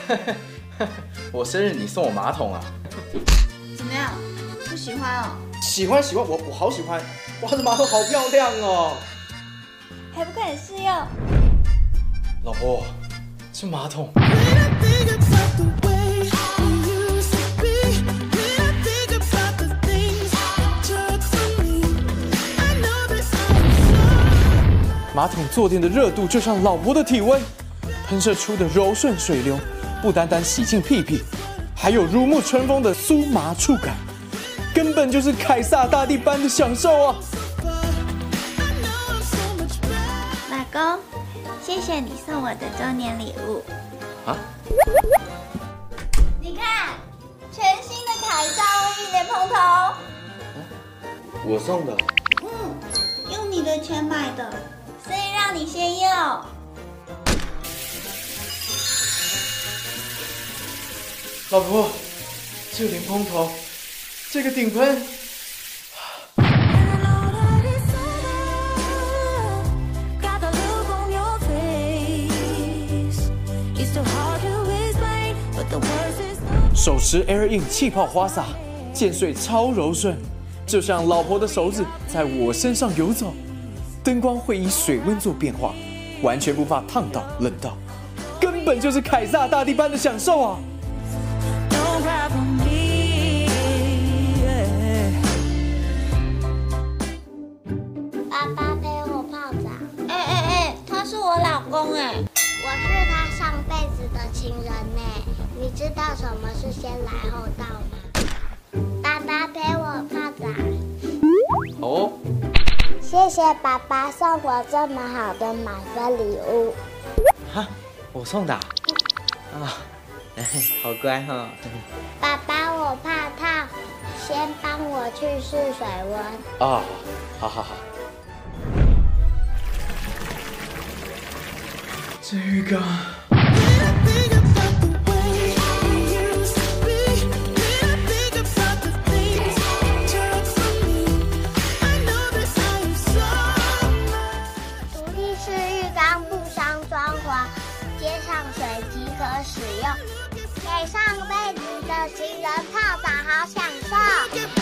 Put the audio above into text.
我生日你送我马桶啊？ 怎么样？不喜欢哦？ 喜欢，我好喜欢！哇，这马桶好漂亮哦！ 还不快点试用？ 老婆，这马桶。马桶坐垫的热度就像老婆的体温，喷射出的柔顺水流，不单单洗净屁屁，还有如沐春风的酥麻触感，根本就是凯撒大帝般的享受啊！ 老公，谢谢你送我的周年礼物。 啊？ 你看，全新的凯撒卫浴莲蓬头。 我送的。 用你的钱买的。所以让你先用。 老婆，这个莲蓬头，这个顶喷，手持 Air In 气泡花洒，溅水超柔顺，就像老婆的手指在我身上游走。灯光会以水温做变化，完全不怕烫到、冷到，根本就是凯撒大帝般的享受啊！ 爸爸陪我泡澡。 他是我老公哎。 我是他上辈子的情人呢。你知道什么是先来后到吗？爸爸陪我泡澡。 哦。 谢谢爸爸送我这么好的满分礼物。 哈，我送的啊？好乖哈。 爸爸，我怕烫，先帮我去试水温。 哦，好。这浴缸。 给上辈子的情人泡澡，好享受。